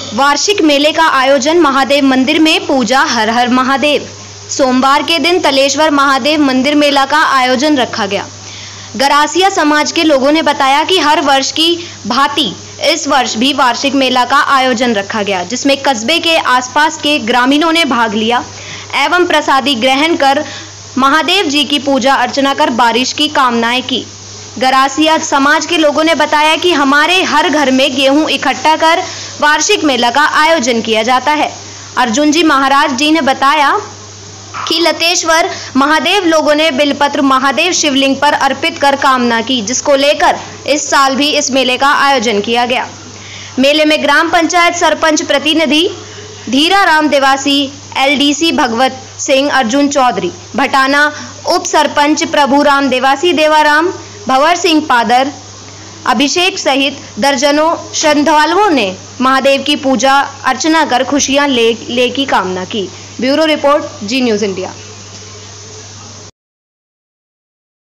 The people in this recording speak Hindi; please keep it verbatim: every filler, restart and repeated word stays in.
वार्षिक मेले का आयोजन महादेव मंदिर में पूजा हर हर महादेव। सोमवार के दिन तलेश्वर महादेव मंदिर मेला का आयोजन रखा गया। गरासिया समाज के लोगों ने बताया कि हर वर्ष की भांति इस वर्ष भी वार्षिक मेला का आयोजन रखा गया, जिसमें कस्बे के आसपास के ग्रामीणों ने भाग लिया एवं प्रसादी ग्रहण कर महादेव जी की पूजा अर्चना कर बारिश की कामनाएं की। गरासिया समाज के लोगों ने बताया कि हमारे हर घर में गेहूं इकट्ठा कर वार्षिक मेला का आयोजन किया जाता है। अर्जुन जी महाराज जी ने बताया कि लतेश्वर महादेव लोगों ने बिलपत्र महादेव शिवलिंग पर अर्पित कर कामना की, जिसको लेकर इस साल भी इस मेले का आयोजन किया गया। मेले में ग्राम पंचायत सरपंच प्रतिनिधि धीरा राम देवासी, एलडीसी भगवत सिंह अर्जुन चौधरी, भटाना उप सरपंच प्रभु राम देवासी देवाराम, भंवर सिंह पादर, अभिषेक सहित दर्जनों श्रद्धालुओं ने महादेव की पूजा अर्चना कर खुशियां ले, ले की कामना की। Bureau report, Zee news India.